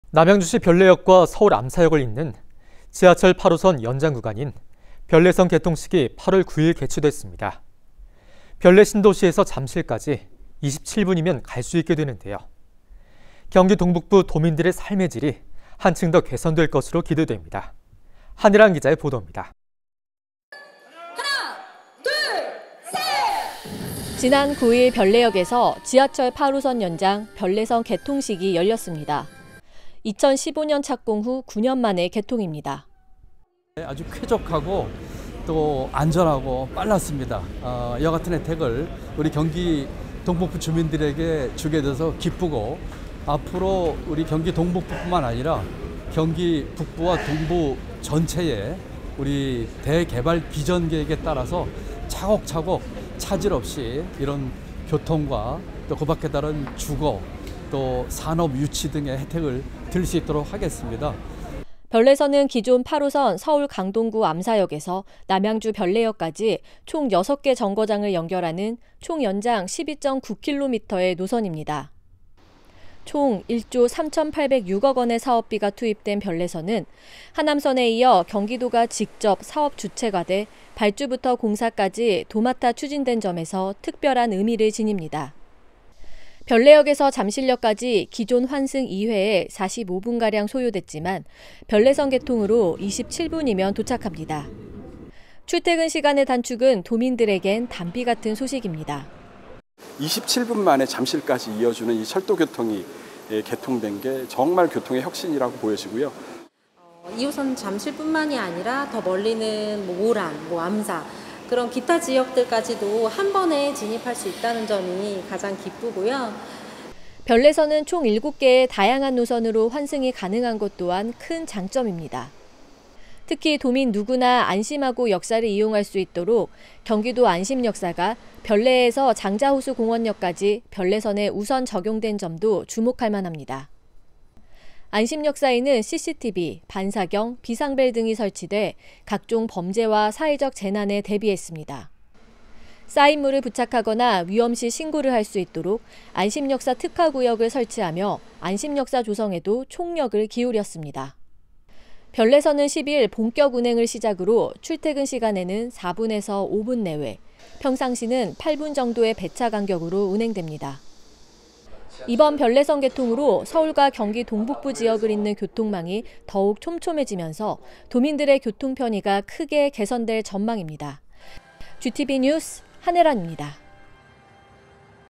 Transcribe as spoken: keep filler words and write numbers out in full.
남양주시 별내역과 서울 암사역을 잇는 지하철 팔 호선 연장 구간인 별내선 개통식이 팔월 구일 개최됐습니다. 별내 신도시에서 잠실까지 이십칠 분이면 갈 수 있게 되는데요. 경기 동북부 도민들의 삶의 질이 한층 더 개선될 것으로 기대됩니다. 한일환 기자의 보도입니다. 하나, 둘, 셋! 지난 구일 별내역에서 지하철 팔 호선 연장 별내선 개통식이 열렸습니다. 이천십오년 착공 후 구 년 만에 개통입니다. 아주 쾌적하고 또 안전하고 빨랐습니다. 어, 이와 같은 혜택을 우리 경기 동북부 주민들에게 주게 돼서 기쁘고, 앞으로 우리 경기 동북부뿐만 아니라 경기 북부와 동부 전체에 우리 대개발 비전 계획에 따라서 차곡차곡 차질 없이 이런 교통과 또 그 밖에 다른 주거 또 산업 유치 등의 혜택을 들 수 있도록 하겠습니다. 별내선은 기존 팔 호선 서울 강동구 암사역에서 남양주 별내역까지 총 여섯 개 정거장을 연결하는 총 연장 십이 점 구 킬로미터의 노선입니다. 총 일조 삼천팔백육억 원의 사업비가 투입된 별내선은 하남선에 이어 경기도가 직접 사업 주체가 돼 발주부터 공사까지 도맡아 추진된 점에서 특별한 의미를 지닙니다. 별내역에서 잠실역까지 기존 환승 이 회에 사십오 분가량 소요됐지만 별내선 개통으로 이십칠 분이면 도착합니다. 출퇴근 시간의 단축은 도민들에겐 단비 같은 소식입니다. 이십칠 분 만에 잠실까지 이어주는 이 철도 교통이 개통된 게 정말 교통의 혁신이라고 보여지고요. 이 호선 잠실뿐만이 아니라 더 멀리는 뭐 오란, 뭐 암사, 그런 기타 지역들까지도 한 번에 진입할 수 있다는 점이 가장 기쁘고요. 별내선은 총 일곱 개의 다양한 노선으로 환승이 가능한 것 또한 큰 장점입니다. 특히 도민 누구나 안심하고 역사를 이용할 수 있도록 경기도 안심역사가 별내에서 장자호수공원역까지 별내선에 우선 적용된 점도 주목할 만합니다. 안심역사에는 씨씨티비, 반사경, 비상벨 등이 설치돼 각종 범죄와 사회적 재난에 대비했습니다. 쌓인 물을 부착하거나 위험시 신고를 할 수 있도록 안심역사 특화구역을 설치하며 안심역사 조성에도 총력을 기울였습니다. 별내선은 십일 본격 운행을 시작으로 출퇴근 시간에는 사 분에서 오 분 내외, 평상시는 팔 분 정도의 배차 간격으로 운행됩니다. 이번 별내선 개통으로 서울과 경기 동북부 지역을 잇는 교통망이 더욱 촘촘해지면서 도민들의 교통 편의가 크게 개선될 전망입니다. 지티비 뉴스 한혜란입니다.